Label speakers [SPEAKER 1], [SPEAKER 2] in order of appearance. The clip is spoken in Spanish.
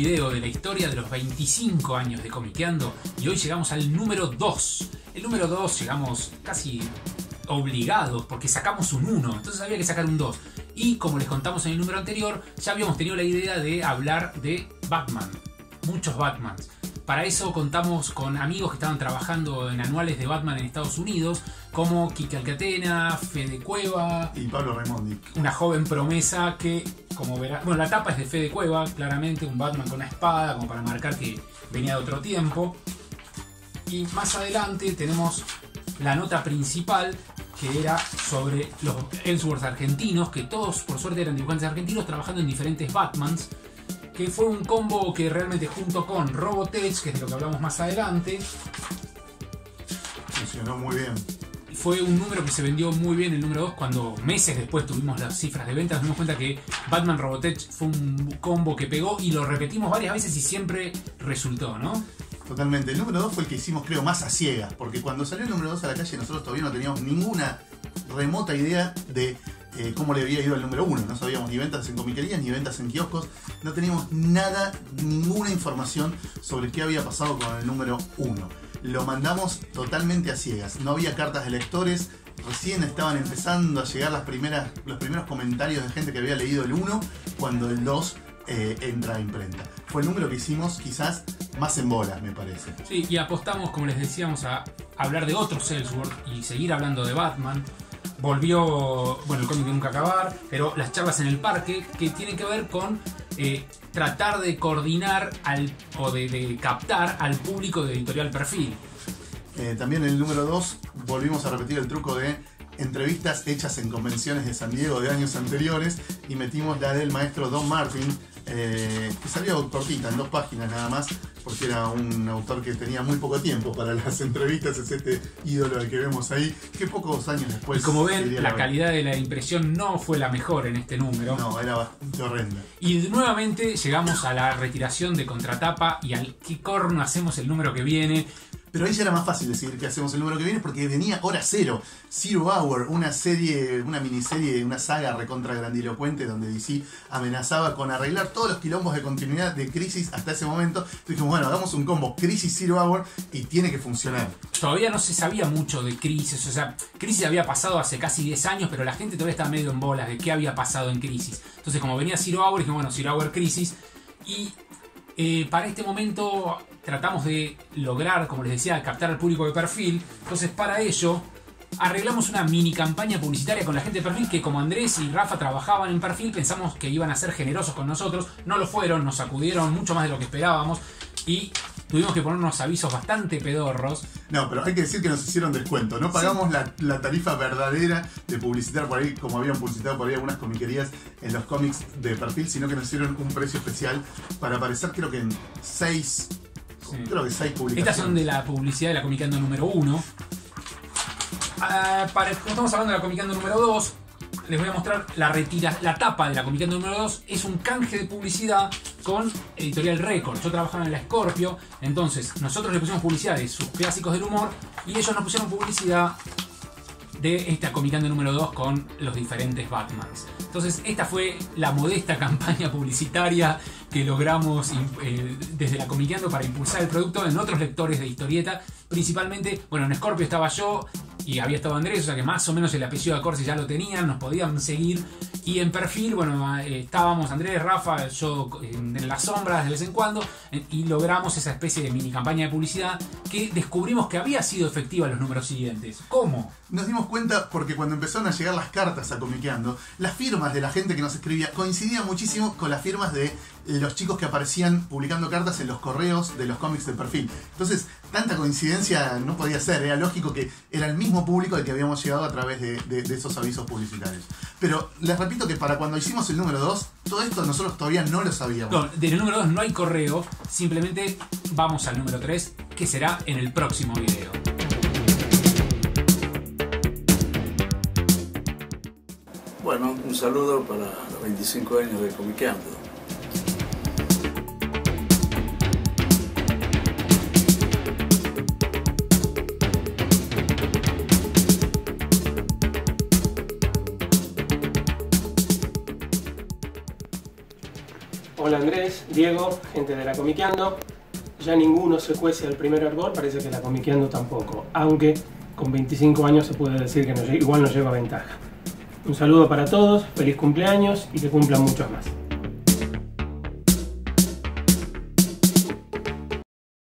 [SPEAKER 1] video de la historia de los 25 años de Comiqueando y hoy llegamos al número 2. El número 2 llegamos casi obligados porque sacamos un 1, entonces había que sacar un 2. Y como les contamos en el número anterior, ya habíamos tenido la idea de hablar de Batman, muchos Batmans. Para eso contamos con amigos que estaban trabajando en anuales de Batman en Estados Unidos, como Quique Alcatena, Fede Cueva
[SPEAKER 2] y Pablo Raimondi.
[SPEAKER 1] Una joven promesa que, como verán, bueno, la tapa es de Fede Cueva, claramente un Batman con una espada, como para marcar que venía de otro tiempo. Y más adelante tenemos la nota principal, que era sobre los Ellsworth argentinos, que todos por suerte eran dibujantes argentinos trabajando en diferentes Batmans, que fue un combo que realmente junto con Robotech, que es de lo que hablamos más adelante,
[SPEAKER 2] funcionó muy bien.
[SPEAKER 1] Fue un número que se vendió muy bien, el número 2, cuando meses después tuvimos las cifras de ventas, nos dimos cuenta que Batman Robotech fue un combo que pegó y lo repetimos varias veces y siempre resultó, ¿no?
[SPEAKER 2] Totalmente. El número 2 fue el que hicimos, creo, más a ciegas, porque cuando salió el número 2 a la calle nosotros todavía no teníamos ninguna remota idea de cómo le había ido al número 1. No sabíamos ni ventas en comiquerías ni ventas en kioscos. No teníamos nada, ninguna información sobre qué había pasado con el número 1. Lo mandamos totalmente a ciegas. No había cartas de lectores. Recién estaban empezando a llegar los primeros comentarios de gente que había leído el 1 cuando el 2 entra a imprenta. Fue el número que hicimos quizás más en bola, me parece.
[SPEAKER 1] Sí, y apostamos, como les decíamos, a hablar de otros Ellsworth y seguir hablando de Batman. Volvió, bueno, el cómic de Nunca Acabar, pero las charlas en el parque, que tienen que ver con tratar de coordinar o de captar al público de Editorial Perfil.
[SPEAKER 2] También en el número 2 volvimos a repetir el truco de entrevistas hechas en convenciones de San Diego de años anteriores y metimos la del maestro Don Martin, que salió cortita, en 2 páginas nada más, porque era un autor que tenía muy poco tiempo para las entrevistas. Es este ídolo al que vemos ahí, que pocos años después...
[SPEAKER 1] Y como ven, la calidad de la impresión no fue la mejor en este número.
[SPEAKER 2] No, era bastante horrenda.
[SPEAKER 1] Y nuevamente llegamos a la retiración de Contratapa y al qué corno hacemos el número que viene.
[SPEAKER 2] Pero ahí ya era más fácil decidir qué hacemos el número que viene, porque venía Hora Cero, Zero Hour, una miniserie, una saga recontra grandilocuente donde DC amenazaba con arreglar todos los quilombos de continuidad de Crisis hasta ese momento. Entonces dijimos, bueno, hagamos un combo Crisis Zero Hour y tiene que funcionar.
[SPEAKER 1] Todavía no se sabía mucho de Crisis, o sea, Crisis había pasado hace casi 10 años, pero la gente todavía estaba medio en bolas de qué había pasado en Crisis. Entonces, como venía Zero Hour, dijimos, bueno, Zero Hour Crisis. Y para este momento tratamos de lograr, como les decía, captar al público de Perfil. Entonces, para ello arreglamos una mini campaña publicitaria con la gente de Perfil, que como Andrés y Rafa trabajaban en Perfil, pensamos que iban a ser generosos con nosotros. No lo fueron, nos sacudieron mucho más de lo que esperábamos y tuvimos que poner unos avisos bastante pedorros.
[SPEAKER 2] No, pero hay que decir que nos hicieron descuento. No pagamos la tarifa verdadera de publicitar por ahí, como habían publicitado por ahí algunas comiquerías en los cómics de Perfil, sino que nos hicieron un precio especial para aparecer, creo que en 6 publicaciones.
[SPEAKER 1] Estas son de la publicidad de la Comiqueando número 1. Como estamos hablando de la Comiqueando número 2, les voy a mostrar la tapa de la Comiqueando número 2. Es un canje de publicidad con Editorial Record. Yo trabajaba en la Scorpio, entonces nosotros le pusimos publicidad de sus clásicos del humor y ellos nos pusieron publicidad de esta Comiqueando número 2 con los diferentes Batmans. Entonces esta fue la modesta campaña publicitaria que logramos desde la Comiqueando para impulsar el producto en otros lectores de historieta. Principalmente, bueno, en Scorpio estaba yo y había estado Andrés, o sea que más o menos el apellido de Corsi ya lo tenían, nos podían seguir. Y en Perfil, bueno, estábamos Andrés, Rafa, yo en las sombras de vez en cuando, y logramos esa especie de mini campaña de publicidad que descubrimos que había sido efectiva en los números siguientes. ¿Cómo?
[SPEAKER 2] Nos dimos cuenta porque cuando empezaron a llegar las cartas a Comiqueando, las firmas de la gente que nos escribía coincidían muchísimo con las firmas de los chicos que aparecían publicando cartas en los correos de los cómics de Perfil. Entonces, tanta coincidencia no podía ser. Era lógico que era el mismo público al que habíamos llegado a través de esos avisos publicitarios. Pero les repito que para cuando hicimos el número 2, todo esto nosotros todavía no lo sabíamos.
[SPEAKER 1] No, del número 2 no hay correo, simplemente vamos al número 3, que será en el próximo video.
[SPEAKER 3] Bueno, un saludo para los 25 años de Comiqueando.
[SPEAKER 4] Hola Andrés, Diego, gente de la Comiqueando. Ya ninguno se cuece al primer hervor, parece que la Comiqueando tampoco. Aunque con 25 años se puede decir que igual nos lleva ventaja. Un saludo para todos, feliz cumpleaños y que cumplan muchos más.